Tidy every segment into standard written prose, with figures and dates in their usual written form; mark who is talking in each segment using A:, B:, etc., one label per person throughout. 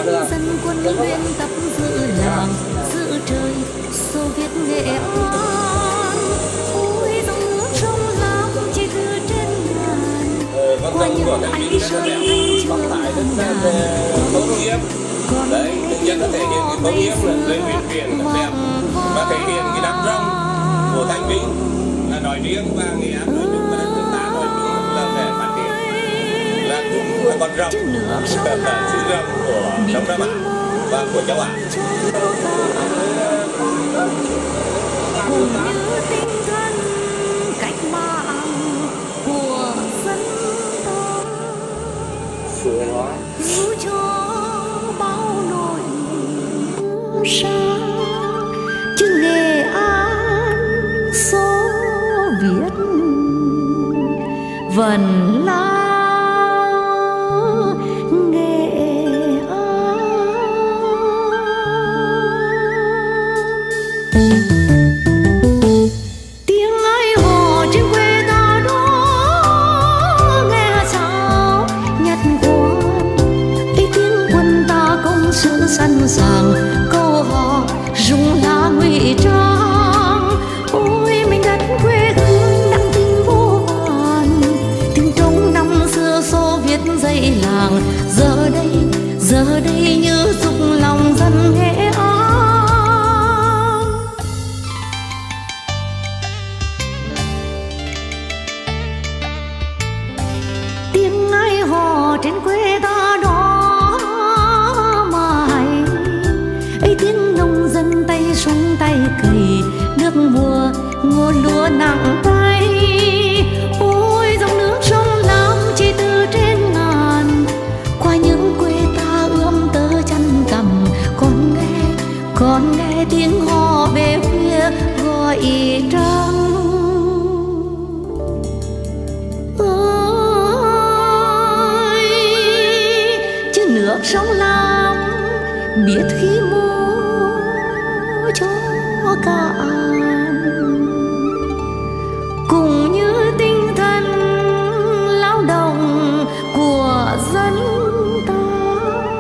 A: dân quân luyện tập giữ làng giữ trời Xô Viết Nghệ An. Ôi dòng nước sông Lam chỉ từ trên ngàn qua những ánh sơn thanh trường ngàn.
B: Đấy, tự nhiên nó thể hiện cái cống hiến lên huyền biển thật đẹp và thể hiện cái đám rông của Thanh Vĩnh là nói riêng và Nghệ An nói chung và đất nước ta nói chung là để phát triển là cũng là con rồng chữ rồng của Đông Nam Á và của châu Á.
A: Cùng như tinh thần cách mạng của dân tộc dù cho bao nỗi xa chứ Nghệ An số Viết vẫn là Nghệ An. Tiếng ai hò trên quê ta đó nghe sao nhặt khoan ấy tiếng quân ta công sự sẵn sàng câu hò rung lá ngụy trang. Ôi mình đất quê hương đặng tình vô vàn tiếng trống năm xưa Xô Viết dậy làng giờ đây như dục lòng dân Nghệ An. Tiếng ai hò trên quê ta đó mà hay ấy tiếng nông dân tay súng tay cày nước mùa ngô lúa nặng tay. Ôi dòng nước sông Lam chỉ từ trên ngàn qua những quê ta ươm tơ chăn cằm còn nghe tiếng hò về khuya gọi trăng. Ơi chứ nước sông Lam biết khi mua cho cạn cùng như tinh thần lao động của dân ta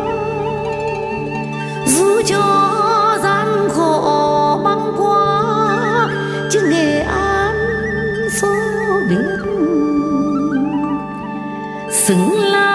A: dù cho gian khổ băng qua chứ Nghệ An Xô Viết xứng là